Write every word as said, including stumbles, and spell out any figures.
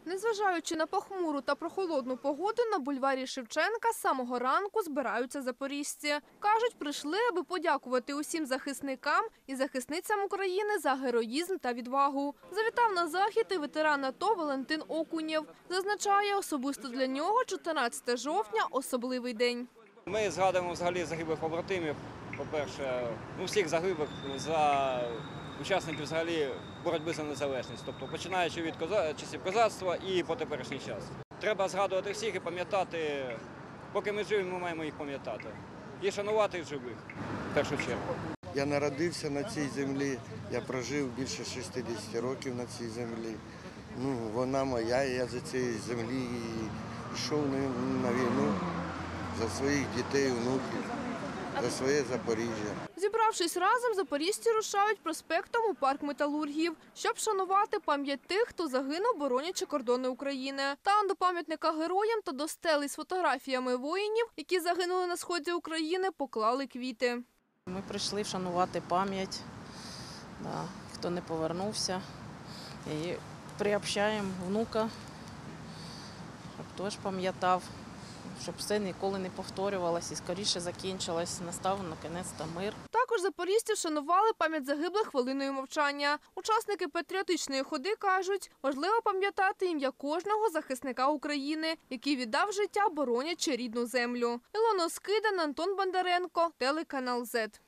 Незважаючи на похмуру та прохолодну погоду, на бульварі Шевченка з самого ранку збираються запоріжці. Кажуть, прийшли, аби подякувати усім захисникам і захисницям України за героїзм та відвагу. Завітав на захід і ветеран АТО Валентин Окунєв. Зазначає, особисто для нього чотирнадцяте жовтня – особливий день. Ми згадуємо взагалі загиблих побратимів. По-перше, ну, всіх загиблих за учасників взагалі боротьби за незалежність. Тобто починаючи від коза... часів козацтва і по теперішній час. Треба згадувати всіх і пам'ятати, поки ми живі, ми маємо їх пам'ятати. І шанувати живих, в першу чергу. Я народився на цій землі, я прожив більше шістдесят років на цій землі. Ну, вона моя, я за цієї землі йшов на війну за своїх дітей, внуків, за своє Запоріжжя. Зібравшись разом, запоріжці рушають проспектом у парк металургів, щоб шанувати пам'ять тих, хто загинув, боронячи кордони України. Там до пам'ятника героям та до стели з фотографіями воїнів, які загинули на сході України, поклали квіти. Ми прийшли вшанувати пам'ять, да, хто не повернувся, і приобщаємо внука, щоб теж пам'ятав, щоб все ніколи не повторювалося і скоріше закінчилось, настав накінець-то мир. Також запоріжці вшанували пам'ять загиблих хвилиною мовчання. Учасники патріотичної ходи кажуть, важливо пам'ятати ім'я кожного захисника України, який віддав життя, боронячи рідну землю. Ілона Скидан, Антон Бондаренко, телеканал зет.